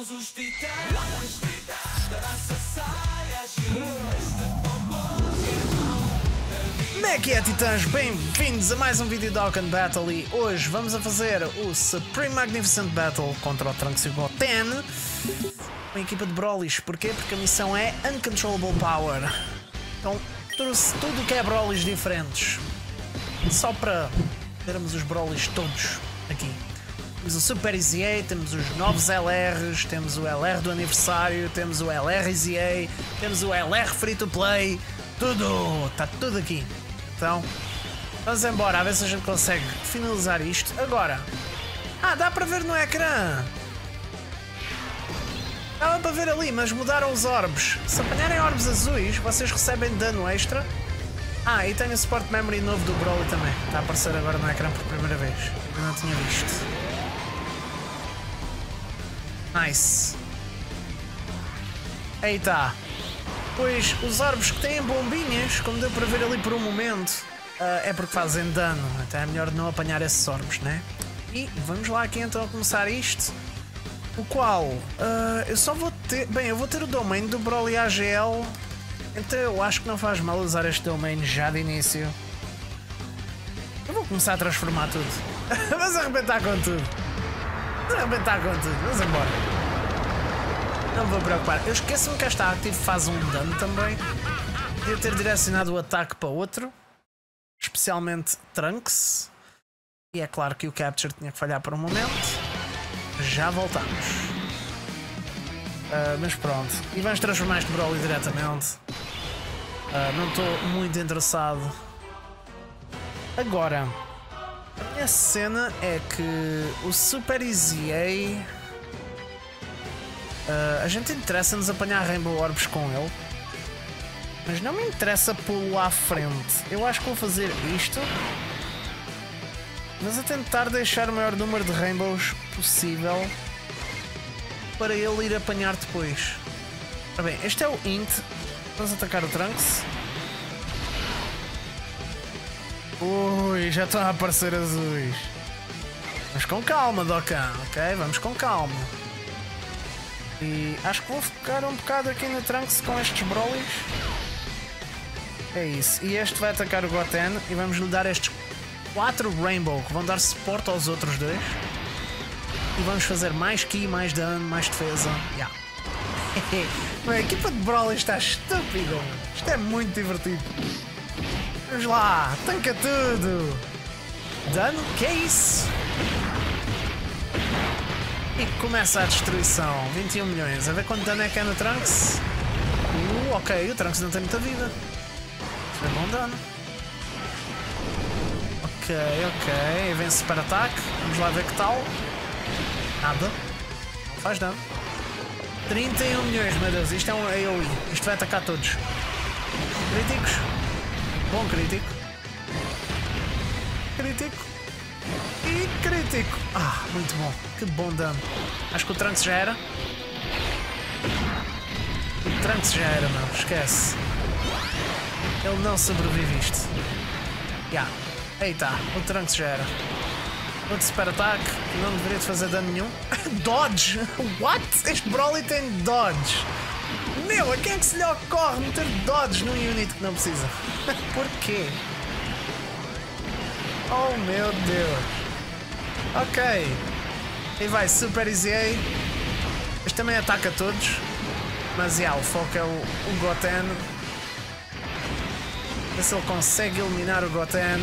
Somos os titãs da nossa saia gigante. Como é que é, titãs? Bem-vindos a mais um vídeo de Dokkan Battle e hoje vamos a fazer o Supreme Magnificent Battle contra o Trunks e o Goten com a equipa de Brolys. Porquê? Porque a missão é Uncontrollable Power. Então trouxe tudo o que é Brolys diferentes, só para termos os Brolys todos aqui. Temos o Super Easy A, temos os novos LRs, temos o LR do aniversário, temos o LR Easy A, temos o LR Free to Play, tudo, está tudo aqui. Então, vamos embora, a ver se a gente consegue finalizar isto. Agora, dá para ver no ecrã. Dava para ver ali, mas mudaram os orbes. Se apanharem orbes azuis, vocês recebem dano extra. E tem o Support Memory novo do Broly também. Está a aparecer agora no ecrã por primeira vez. Eu não tinha visto. Nice. Aí está. Pois os orbes que têm bombinhas, como deu para ver ali por um momento, é porque fazem dano. Até é melhor não apanhar esses orbes, né? E vamos lá aqui então a começar isto. O qual eu só vou ter. Bem, eu vou ter o domain do Broly AGL. Então eu acho que não faz mal usar este domain já de início. Eu vou começar a transformar tudo. Vamos arrebentar com tudo. Vamos embora. Não me vou preocupar. Eu esqueço-me que esta Active faz um dano também. Podia ter direcionado o ataque para outro, especialmente Trunks. E é claro que o Capture tinha que falhar por um momento. Já voltamos. Mas pronto. E vamos transformar este Broly diretamente. Não estou muito interessado. Agora, a minha cena é que o Super Easy A gente interessa-nos apanhar Rainbow Orbs com ele, mas não me interessa pô-lo à frente. Eu acho que vou fazer isto, mas a tentar deixar o maior número de Rainbows possível para ele ir apanhar depois. Ora bem, este é o Int. Vamos atacar o Trunks. Ui, já estão a aparecer azuis. Mas com calma, Dokkan, ok? Vamos com calma. E acho que vou focar um bocado aqui no Trunks com estes Brolys. É isso. E este vai atacar o Goten e vamos lhe dar estes 4 Rainbow que vão dar suporte aos outros dois. E vamos fazer mais ki, mais dano, mais defesa. A equipa de Broly está estúpida. Isto é muito divertido. Vamos lá, tanca tudo. Dano? Que é isso? E começa a destruição. 21 milhões. A ver quanto dano é que é no Trunks? Ok, o Trunks não tem muita vida. Isso é bom dano. Ok. Vem super ataque. Vamos lá ver que tal. Nada. Não faz dano. 31 milhões, meu Deus. Isto é um AoE. Isto vai atacar todos. Críticos. Bom crítico. Crítico. E crítico. Muito bom. Que bom dano. Acho que o Trunks já era. O Trunks já era, meu. Esquece. Ele não sobrevive isto. Aí está. O Trunks já era. Outro super ataque. Não deveria fazer dano nenhum. Dodge. What? Este Broly tem Dodge. Meu, a quem é que se lhe ocorre meter Dodge num unit que não precisa? Porquê? Oh meu Deus. Ok. E vai Super Easy A. Este também ataca todos. Mas o foco é o Goten. Ver se ele consegue eliminar o Goten.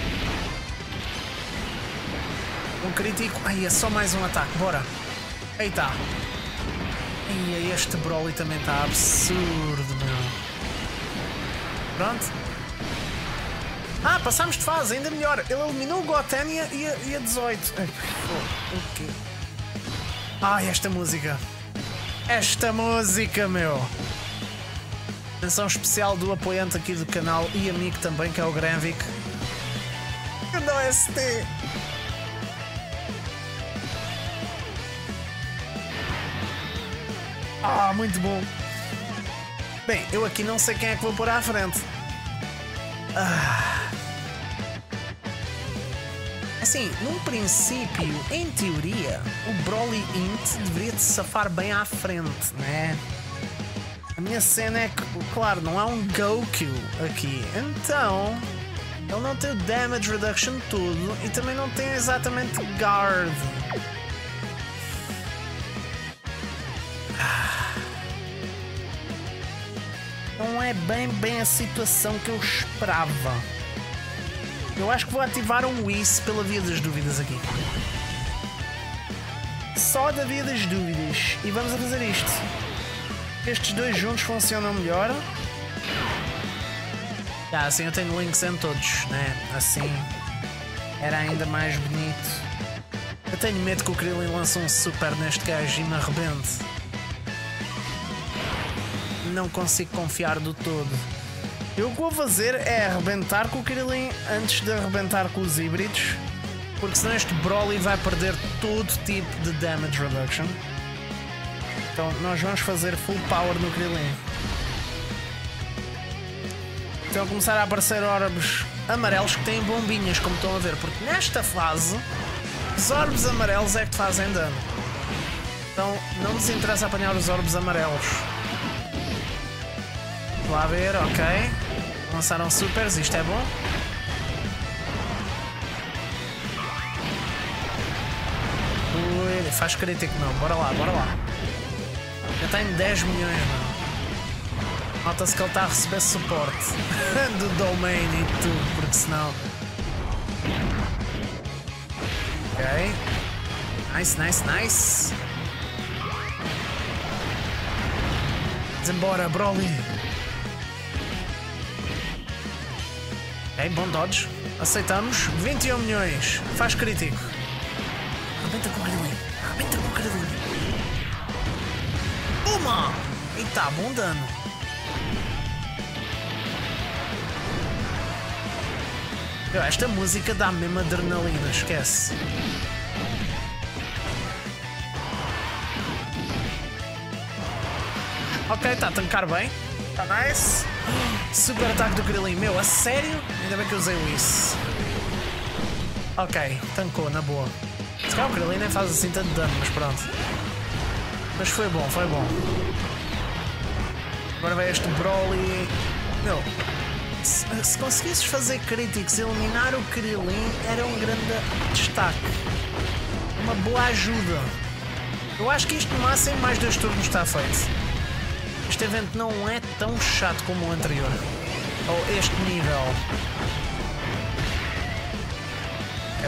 Um crítico. É só mais um ataque. Bora. Aí está. E este Broly também está absurdo, meu. Pronto. Passámos de fase, ainda melhor. Ele eliminou o Goten e a 18. Ok. Esta música. Esta música, meu. Menção especial do apoiante aqui do canal e amigo também, que é o Granvik. Grande OST. Muito bom. Bem, eu aqui não sei quem é que vou pôr à frente. assim, num princípio, em teoria, o Broly Int deveria te safar bem à frente, né? A minha cena é que, claro, não há um Goku aqui, então ele não tem o damage reduction tudo e também não tem exatamente guard. Não é bem a situação que eu esperava. Eu acho que vou ativar um Whis pela via das dúvidas aqui. Só da via das dúvidas. E vamos a fazer isto. Estes dois juntos funcionam melhor. Assim eu tenho links em todos, né? Assim era ainda mais bonito. Eu tenho medo que o Krillin lance um super neste gajo e me arrebente. Não consigo confiar do todo. Eu o que vou fazer é arrebentar com o Krillin antes de arrebentar com os híbridos, porque senão este Broly vai perder todo tipo de damage reduction. Então nós vamos fazer full power no Krillin. Então começar a aparecer orbes amarelos que têm bombinhas, como estão a ver, porque nesta fase os orbes amarelos é que te fazem dano. Então não nos interessa apanhar os orbes amarelos. Lá ver, ok. Lançaram supers, isto é bom. Ui, faz crítico não, bora lá, bora lá. Já tem 10 milhões, mano. Nota-se que ele está a receber suporte do domain e tudo, porque senão. Ok. Nice, nice, nice. Vamos embora, Broly. Ok, bom dodge. Aceitamos. 21 milhões. Faz crítico. Arrebenta com o Krillin. Arrebenta com o Krillin. Uma! E tá, bom dano. Esta música dá mesmo adrenalina, esquece. Ok, está a tancar bem. Está nice. Super ataque do Krillin. Meu, a sério? Ainda bem que eu usei isso. Ok, tancou, na boa. Se calhar o Krillin nem faz assim tanto dano, mas pronto. Mas foi bom, foi bom. Agora vai este Broly. Meu, se conseguisses fazer críticos, eliminar o Krillin era um grande destaque. Uma boa ajuda. Eu acho que isto no máximo mais 2 turnos está feito. Este evento não é tão chato como o anterior. Ou este nível. Ok.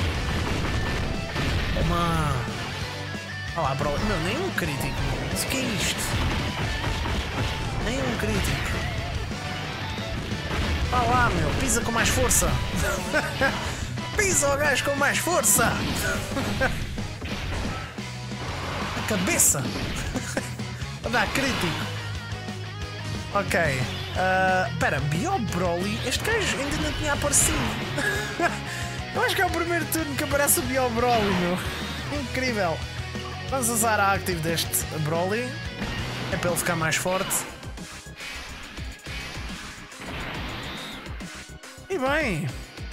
Uma... Olha lá, Broly. Meu, nem um crítico. Mas o que é isto? Nem um crítico. Olha lá, meu. Pisa com mais força. Pisa o gajo com mais força. A cabeça. Para dar crítico. Ok. Espera, Bio Broly? Este gajo ainda não tinha aparecido. Eu acho que é o primeiro turno que aparece o Bio Broly, meu. Incrível. Vamos usar a active deste Broly. É para ele ficar mais forte. E bem.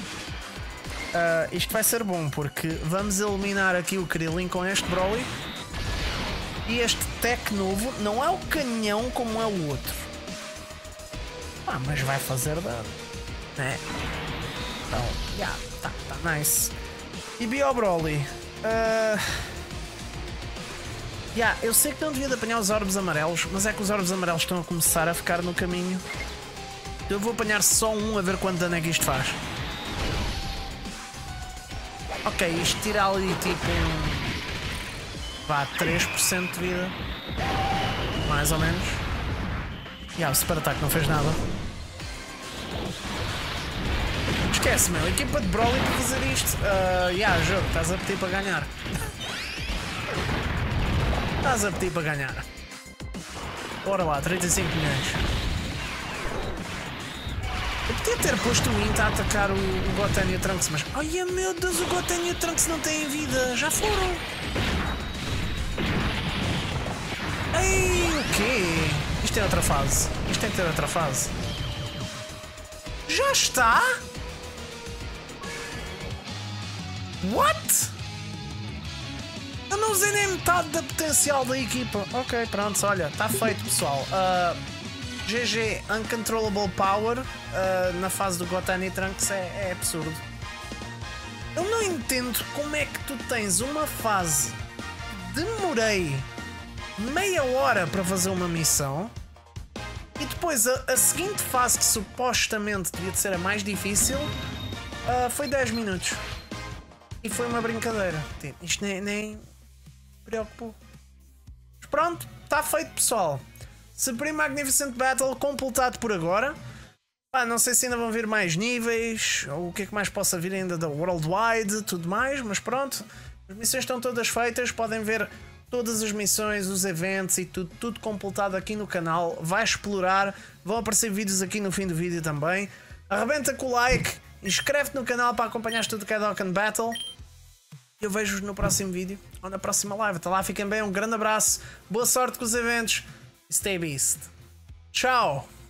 Isto vai ser bom porque vamos eliminar aqui o Krillin com este Broly. E este tech novo não é o canhão como é o outro. Mas vai fazer dano, né? Então, tá nice. E Bio Broly. Eu sei que não devia de apanhar os orbes amarelos, mas é que os orbes amarelos estão a começar a ficar no caminho. Eu vou apanhar só um a ver quanto dano é que isto faz. Ok, isto tira ali tipo vá 3% de vida. Mais ou menos. O super ataque não fez nada. Esquece, meu. A equipa de Broly para fazer isto. Jogo, estás a pedir para ganhar. Estás a pedir para ganhar. Bora lá, 35 milhões. Eu podia ter posto o Int a atacar o Goten e o Trunks, mas... Ai, meu Deus, o Goten e o Trunks não têm vida. Já foram. Ei, o quê? Isto é outra fase. Isto tem que ter outra fase. Já está? What? Eu não usei nem metade da potencial da equipa. Ok, pronto, olha, está feito, pessoal. GG Uncontrollable Power na fase do Goten e Trunks é absurdo. Eu não entendo como é que tu tens uma fase. Demorei meia hora para fazer uma missão e depois a seguinte fase, que supostamente devia de ser a mais difícil, foi 10 minutos. E foi uma brincadeira. Isto nem preocupou. Mas pronto, está feito, pessoal. Supreme Magnificent Battle completado por agora. Não sei se ainda vão vir mais níveis, ou o que é que mais possa vir ainda da Worldwide, tudo mais, mas pronto. As missões estão todas feitas, podem ver todas as missões, os eventos e tudo completado aqui no canal. Vai explorar, vão aparecer vídeos aqui no fim do vídeo também. Arrebenta com o like, inscreve-te no canal para acompanhar tudo que é Dokkan Battle. Eu vejo-vos no próximo vídeo ou na próxima live. Até lá, fiquem bem, um grande abraço, boa sorte com os eventos. Stay Beast. Tchau!